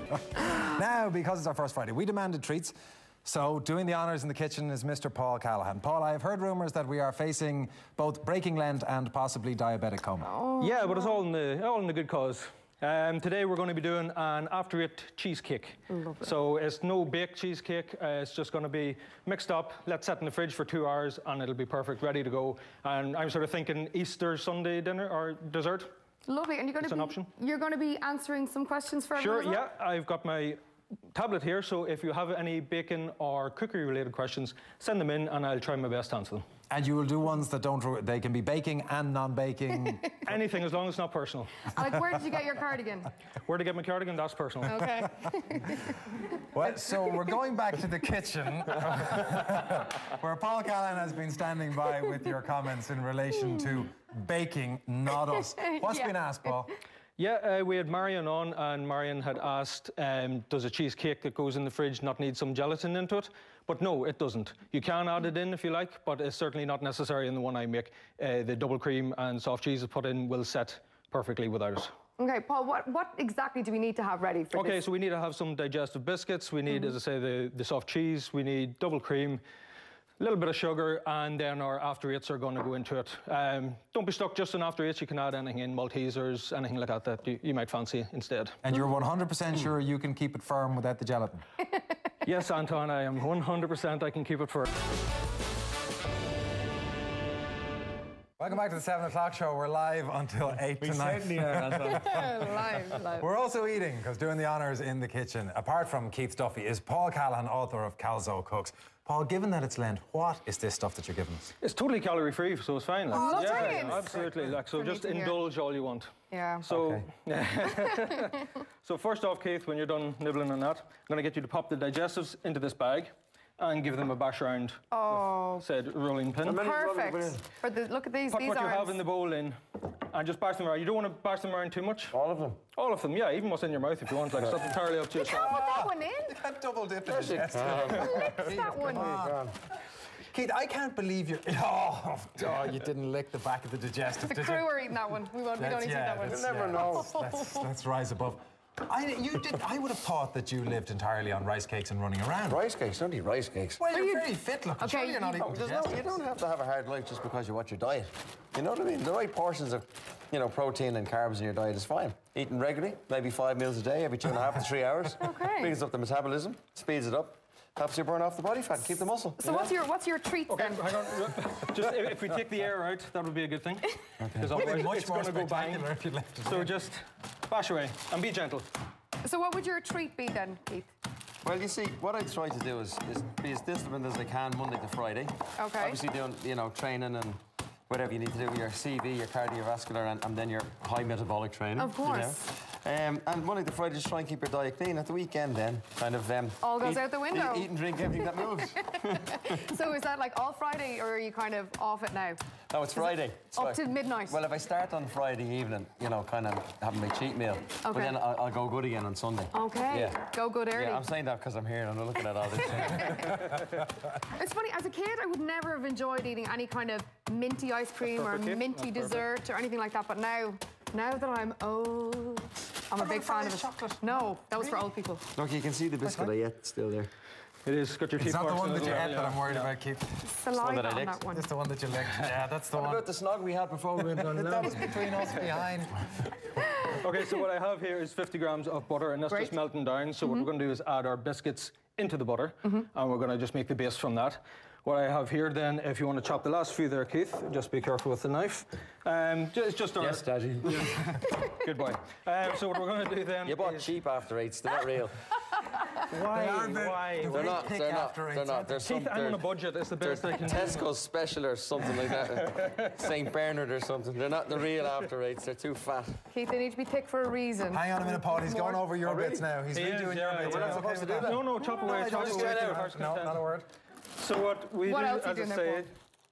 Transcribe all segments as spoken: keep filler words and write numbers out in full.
Now, because it's our first Friday, we demanded treats. So, doing the honours in the kitchen is Mister Paul Callahan. Paul, I have heard rumours that we are facing both breaking Lent and possibly diabetic coma. Oh, yeah, but it's all in the all in the good cause. Um, today we're going to be doing an after-it cheesecake. Lovely. So it's no baked cheesecake. Uh, it's just going to be mixed up, let set in the fridge for two hours, and it'll be perfect, ready to go. And I'm sort of thinking Easter Sunday dinner or dessert. Lovely, and you're going It's to an be option. You're going to be answering some questions for Sure, everyone. yeah. I've got my tablet here, so if you have any bacon or cookery-related questions, send them in, and I'll try my best to answer them. And you will do ones that don't, they can be baking and non-baking. Anything, as long as it's not personal. Like, where did you get your cardigan? Where to get my cardigan, that's personal. Okay. Well, so we're going back to the kitchen, where Paul Callahan has been standing by with your comments in relation to baking, not us. What's Yeah. been asked, Paul? Yeah, uh, we had Marion on, and Marion had asked, um, does a cheesecake that goes in the fridge not need some gelatin into it? But no, it doesn't. You can add it in if you like, but it's certainly not necessary in the one I make. Uh, the double cream and soft cheese put in will set perfectly without it. Okay, Paul, what, what exactly do we need to have ready for Okay, this? so we need to have some digestive biscuits. We need, mm-hmm. as I say, the, the soft cheese. We need double cream, a little bit of sugar, and then our after-eats are going to go into it. Um, don't be stuck just on after-eats. You can add anything in, Maltesers, anything like that that you, you might fancy instead. And you're one hundred percent sure you can keep it firm without the gelatin? Yes, Anton, I am one hundred percent I can keep it firm. Welcome back to the seven o'clock show. We're live until eight We tonight. certainly are, Anton. live, live. We're also eating, because doing the honours in the kitchen, apart from Keith Duffy, is Paul Callahan, author of Calzo Cooks. Paul, given that it's Lent, what is this stuff that you're giving us? It's totally calorie-free, so it's fine. Like. Oh, yeah, brilliant. absolutely. Like, so For me just to hear. indulge all you want. Yeah. So, so first off, Keith, when you're done nibbling on that, I'm going to get you to pop the digestives into this bag and give them a bash around Oh, with said rolling pin. perfect. For the, look at these, Put these what you arms. have in the bowl in and just bash them around. You don't want to bash them around too much. All of them. All of them, yeah, even what's in your mouth if you want. Like, it's up entirely up to You yourself. can't put that one in. You can't double dip it. Lift that one. Keith, I can't believe you're... Oh, oh, you didn't lick the back of the digestive, The did crew you? are eating that one. We won't. We don't That's- need to eat yeah, that one. that's- You never yeah, know. Let's, let's, let's rise above. I, you did, I would have thought that you lived entirely on rice cakes and running around. Rice cakes, don't eat rice cakes. Well, you're you- very fit looking. Okay, Surely you're not you- eating There's no, you digestives. don't have to have a hard life just because you watch your diet. You know what I mean? The right portions of, you know, protein and carbs in your diet is fine. Eating regularly, maybe five meals a day, every two and a half to three hours. Okay. Brings up the metabolism, speeds it up, helps you burn off the body fat, keep the muscle. So what's your what's your treats Okay, then? hang on. Just if, if we take the air out, that would be a good thing. Because It'd otherwise be much it's more going to go bang. spectacular if you left it So in. just bash away and be gentle. So what would your treat be then, Keith? Well, you see, what I try to do is, is be as disciplined as I can Monday to Friday. Okay. Obviously doing, you know, training and whatever you need to do with your C V, your cardiovascular, and, and then your high metabolic training. Of you know. course. Um, and Monday to Friday, just try and keep your diet clean. At the weekend, then, kind of... Um, All goes eat, out the window. Eat, eat and drink everything that moves. So is that like all Friday, or are you kind of off it now? No, it's Friday. Up So- to midnight? Well, if I start on Friday evening, you know, kind of having my cheat meal, but Okay. then I'll, I'll go good again on Sunday. Okay. Yeah. Go good early. Yeah, I'm saying that because I'm here and I'm looking at all this. It's funny, as a kid, I would never have enjoyed eating any kind of minty ice cream or perfect, Keith. minty That's dessert or anything like that. But now, now that I'm old, I'm a big fan of it. chocolate? No, that was for old people. Look, you can see the biscuit I ate still there. It is. Got your It's teeth not the marks one in that as you well, ate yeah. that I'm worried Yeah. about, Keith. Saliva that I on licked. that one. It's the one that you licked. Yeah, that's the What one. about the snog we had before we went on That was between us behind. Okay, so what I have here is fifty grams of butter, and that's Great. just melting down. So what we're going to do is add our biscuits into the butter, and we're going to just make the base from that. What I have here then, if you want to chop the last few there, Keith, just be careful with the knife. Um, ju- it's just our... Yes, Daddy. Good boy. Um, so what we're going to do then You bought is... cheap after eights. They're not real. Why? They are very- Why? they're They're very not. thick They're not. after eights, They're not. aren't They're some. Keith, I'm they're- on a budget. It's the They're best I can do. Tesco's special or something like that. Saint Bernard or something. They're not the real after eights. They're too fat. Keith, they need to be thick for a reason. Hang on a minute, Paul. He's going over your Oh, really? bits now. He's He is, redoing yeah, your bits. we're Are not you supposed okay to with do that. No, no, chop away, I chop just away. get to out. your heart's No, content. not a word. So what we What do, else are you as I doing there say... for?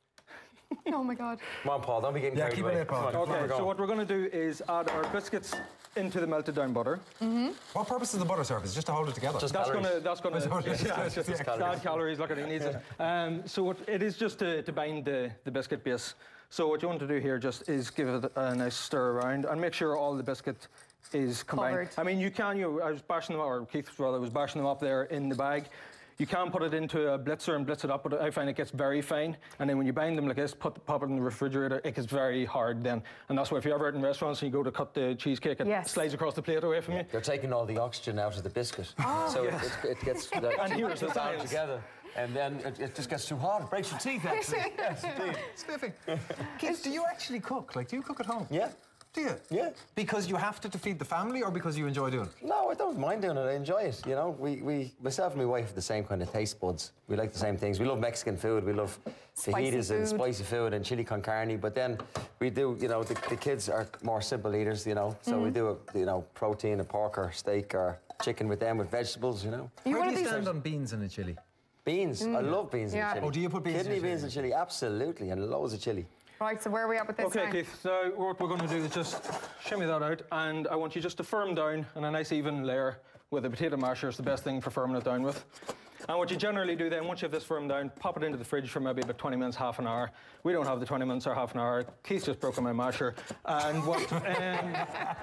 Oh my God. Come on, Paul. Don't be getting Yeah, carried keep it away. in, Paul. Come on, Okay, we're so going. what we're going to do is add our biscuits into the melted down butter. What purpose does the butter serve? Is it just to hold it together? Just That's calories. going to that's going Oh, to yes, yes, yes, yes. add calories. Look at it, he needs it. Um, so what, it is just to, to bind the, the biscuit base. So what you want to do here just is give it a nice stir around and make sure all the biscuit is combined. Covered. I mean, you can, you I was bashing them, or Keith's brother was bashing them up there in the bag. You can put it into a blitzer and blitz it up, but I find it gets very fine. And then when you bind them like this, put pop it in the refrigerator, it gets very hard then. And that's why if you're ever out in restaurants and you go to cut the cheesecake, it Yes. slides across the plate away from you. They're taking all the oxygen out of the biscuit. So it, it, it gets the And here's the down science. together. And then it, it just gets too hard. It breaks your teeth, actually. Yes, indeed. Spiffing. Keith, do you actually cook? Like, do you cook at home? Yeah. Do you? Yeah. Because you have to, to feed the family or because you enjoy doing it? No, I don't mind doing it. I enjoy it. You know, we, we myself and my wife have the same kind of taste buds. We like the same things. We love Mexican food. We love Spicy fajitas and food. spicy food and chili con carne. But then we do, you know, the, the kids are more simple eaters, you know. So we do, a, you know, protein, a pork or steak or chicken with them with vegetables, you know. You Where one do of you these? stand on beans in a chili? Beans. I love beans Yeah. in chili. Oh, do you put beans in Kidney your beans chili? in chili? Absolutely. And loads of chili. Right, so where are we at with this Okay, now? Keith, so what we're going to do is just shimmy that out, and I want you just to firm down in a nice even layer with a potato masher. It's the best thing for firming it down with. And what you generally do then, once you have this firmed down, pop it into the fridge for maybe about twenty minutes, half an hour. We don't have the twenty minutes or half an hour. Keith's just broken my masher. And what... Um,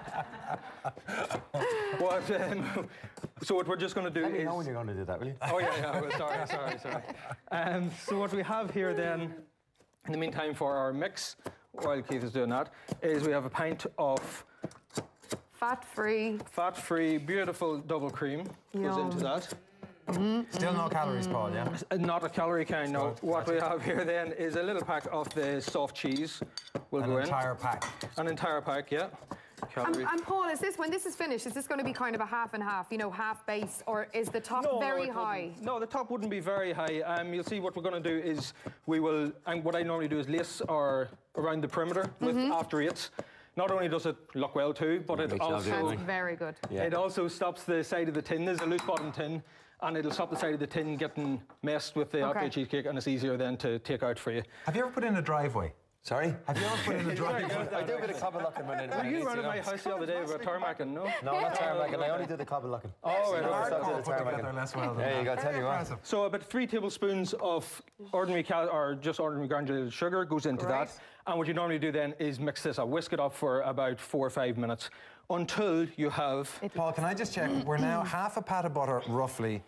what um, so what we're just going to do Let me is... know when you're going to do that, will you? Oh, yeah, yeah. Well, sorry, sorry, sorry. Um, so what we have here then, in the meantime, for our mix, while Keith is doing that, is we have a pint of Fat-free. fat-free, beautiful double cream goes Yum. into that. Still no calories, Paul, yeah? Uh, Not a calorie kind, no. What we have here then is a little pack of the soft cheese. Will An go entire pack. in. An entire pack, yeah. And, Calorie. and Paul, is this, when this is finished, is this going to be kind of a half and half, you know, half base, or is the top No, very no, it high? wouldn't. No, the top wouldn't be very high. Um, you'll see what we're going to do is we will, and what I normally do is lace our around the perimeter with Mm-hmm. after eights. Not only does it look well too, but it Makes it also obvious. That's very good. Yeah. it also stops the side of the tin. There's a loose bottom tin, and it'll stop the side of the tin getting messed with the Okay. after cheesecake, and it's easier then to take out for you. Have you ever put in a driveway? Sorry? Have you ever put in a driveway? I do a bit of cobble locking when it. Were you around at my house the other day about tarmacking, no? No, not tarmacking. I only do the cobble locking. Oh, right, No, right, I stopped right. at the Put together tarmacking. less well than There you that. go, tell you what. Impressive. So about three tablespoons of ordinary cal or just ordinary granulated sugar goes into Right. that. And what you normally do then is mix this up, whisk it up for about four or five minutes until you have. Paul, can I just check? We're now half a pat of butter, roughly,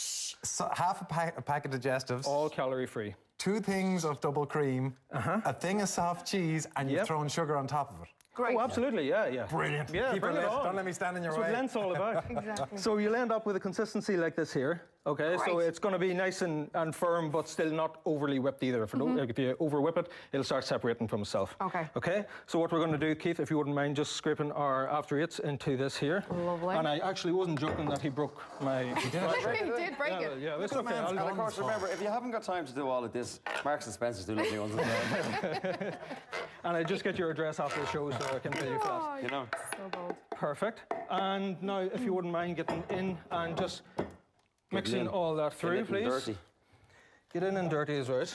so half a, pa- a pack of digestives, All calorie free. two things of double cream, a thing of soft cheese, and you've Yep. thrown sugar on top of it. Great. Oh, absolutely, yeah, yeah. Brilliant. Yeah, Keep her bring it lit. on. Don't let me stand in your That's what way. Lent's all about. Exactly. So you'll end up with a consistency like this here. Okay, so Right. it's going to be nice and, and firm, but still not overly whipped either. If, it, if you over whip it, it'll start separating from itself. Okay. Okay, so what we're going to do, Keith, if you wouldn't mind just scraping our after eights into this here. Lovely. And I actually wasn't joking that he broke my... He did break Yeah, it. yeah, it's Look at okay. man's I'll- And of course, remember, if you haven't got time to do all of this, Marks and Spencer's do lovely ones as well. And I just get your address after the show so I can pay you for that. Oh, You know. so bold. Perfect. And now, if you wouldn't mind getting in and just mixing in. all that through, Get it please. dirty. Get in and dirty is right.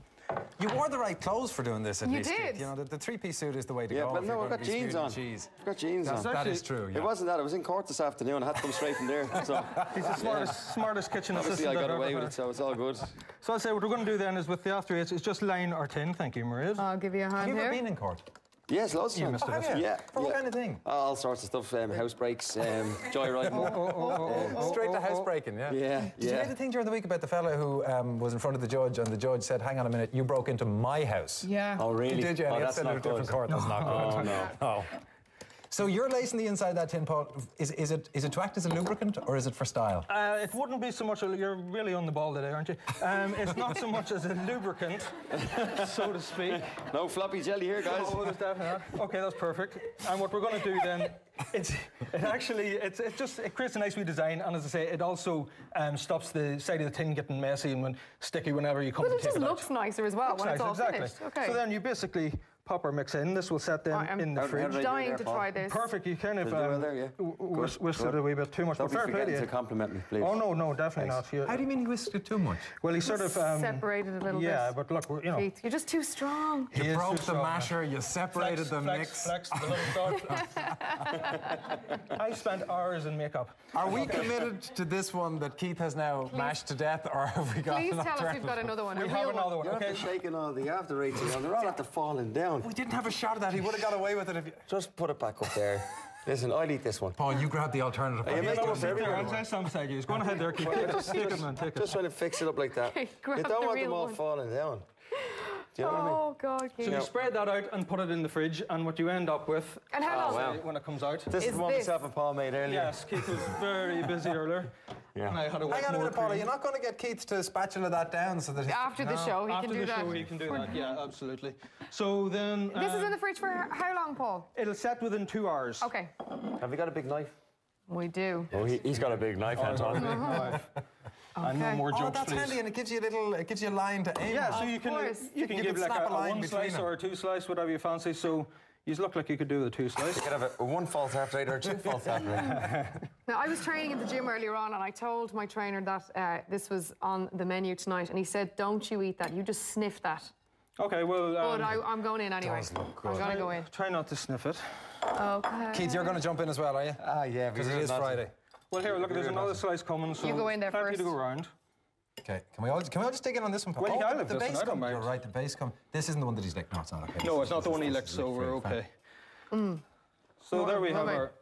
You wore the right clothes for doing this, at You least. did. Keith. You know, the, the three-piece suit is the way to Yeah, go. but if no, you're I've going got to be jeans spewing on. cheese. I've got jeans That's, on. that is actually- true, yeah. It wasn't that. I was in court this afternoon. I had to come straight from there. So He's the smartest, smartest kitchen obviously assistant I got I've away ever with had. it, so it's all good. So I'll say what we're going to do then is with the after eights is just line our tin. Thank you, Maria. I'll give you a Have hand you ever here. been in court? Yes, loads of times. Oh, have you? Yeah. For what yeah. kind of thing? All sorts of stuff. Um, house breaks, um, joyriding. Straight to housebreaking, yeah. Yeah, Did you yeah. hear the thing during the week about the fella who um, was in front of the judge and the judge said, hang on a minute, you broke into my house? Yeah. Oh, really? Did you? And Oh, he had that's to send it to a not different good. court. That's not good. Oh, no. Oh. So you're lacing the inside of that tin, Paul. Is, is, it, is it to act as a lubricant or is it for style? Uh, it wouldn't be so much, a, you're really on the ball today, aren't you? Um, it's not so much as a lubricant, so to speak. No floppy jelly here, guys. Oh, there's definitely not. Okay, that's perfect. And what we're going to do then, it's it actually it's it just it creates a nice wee design, and as I say, it also um, stops the side of the tin getting messy and when sticky whenever you come But to it take just it out. looks nicer as well Looks when nice, it's all exactly. finished. Okay. So then you basically pop our mix in. This will set them I am in the How- how fridge. do I do dying there, to Paul? try this. Perfect. You kind of Did I do well um, there, yeah? w- w- whisk- whisked good. it a wee bit too much. Don't But be fair play to forgetting you. to compliment me, please. Oh no, no, definitely not. You, How do you mean you whisked it too much? well, he sort of um, Separated a little yeah, bit. but look, we're- you know. Keith, you're just too strong. he You is broke too the strong. masher, you separated Flex, the flex, mix. Flex, the little dot. I spent hours in makeup. Are we committed to this one that Keith has now mashed to death, or have we got Please an tell us alternative? we've got another one. We a have real another one. You're Okay. after shaking all the after rates around. They're all after falling down. We didn't have a shot at that. He would have got away with it if you... Just put it back up there. Listen, I'll eat this one. Paul, you grab the alternative. Are you making No, it for there, everyone? I'll stand beside you. Go on ahead there, Keith. Just take it, man. Take it. Just trying to fix it up like that. Okay, grab you don't the want them real all one. falling down. Do you know what I mean? Oh, God. So Keith. you spread that out and put it in the fridge, and what you end up with And how long? wow. when it comes out. This is Is the one this- myself and Paul made earlier. Yes, Keith was very busy earlier. Yeah. And I had a Hang on a more minute, Paula. cream. You're not going to get Keith to spatula that down so that he... After the No. show, he After can do the that. show, he can do that. Yeah, absolutely. So then This is um, in the fridge for how long, Paul? it'll set within two hours. Okay. Have you got a big knife? We do. Oh, he, he's got a big knife, Anton. And no Okay. more Oh, jokes, that's please. handy, and it gives you a little, it gives you a line to aim. Yeah, at. so you can course. you can You give can like snap a, a a line one between slice them. or a two slice, whatever you fancy. So you look like you could do the two slice. You could have a, a one false after eight or a two false after eight. Now, I was training in the gym earlier on, and I told my trainer that uh, this was on the menu tonight, and he said, "Don't you eat that? You just sniff that." Okay, well, But um, I, I'm going in anyway. does look I'm good. going to go in. try not to sniff it. Okay. Keith, you're going to jump in as well, are you? Ah, yeah. Because it is Friday. Well, here, look, there's another slice coming. So You go in there plenty first. to go round. Okay, can we all can we all just dig in on this one? Paul? Well, oh, yeah, I the, live the this base one, I don't come. mind. You're right, the base come. This isn't the one that he's licked. No, it's not. Okay. No, This it's not is- the one he this licks, is so we're free, fine. okay. So there we have Lovely. our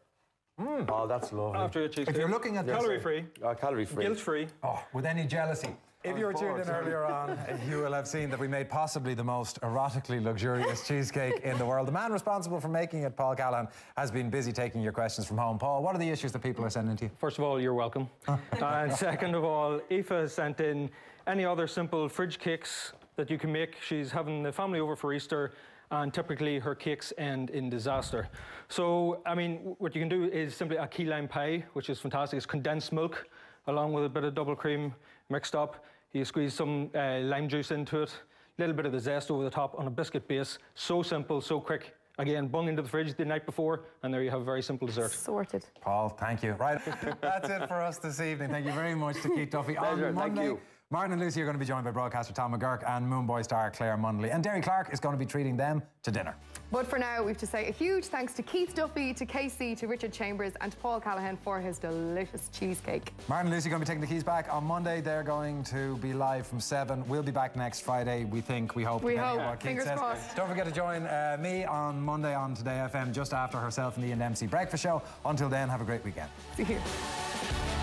Oh, that's lovely. after a cheesecake. If you're looking at this- calorie free, Oh, calorie free. guilt free. Oh, with any jealousy. If you were tuned in earlier on, you will have seen that we made possibly the most erotically luxurious cheesecake in the world. The man responsible for making it, Paul Callahan, has been busy taking your questions from home. Paul, what are the issues that people are sending to you? First of all, you're welcome. And second of all, Aoife has sent in any other simple fridge cakes that you can make. She's having the family over for Easter, and typically her cakes end in disaster. So, I mean, what you can do is simply a key lime pie, which is fantastic. It's condensed milk along with a bit of double cream mixed up. You squeeze some uh, lime juice into it, a little bit of the zest over the top on a biscuit base. So simple, so quick. Again, bung into the fridge the night before, and there you have a very simple dessert. Sorted. Paul, thank you. Right, that's it for us this evening. Thank you very much to Keith Duffy. Pleasure, On thank Monday, you. Martin and Lucy are going to be joined by broadcaster Tom McGurk and Moonboy star Claire Munnelly. And Derry Clark is going to be treating them to dinner. But for now, we have to say a huge thanks to Keith Duffy, to Casey, to Richard Chambers, and to Paul Callahan for his delicious cheesecake. Martin and Lucy are going to be taking the keys back on Monday. They're going to be live from seven. We'll be back next Friday, we think, we hope. We depending hope. on what Keith Fingers says. crossed. Don't forget to join uh, me on Monday on Today F M just after herself and the Ian Dempsey Breakfast Show. Until then, have a great weekend. See you.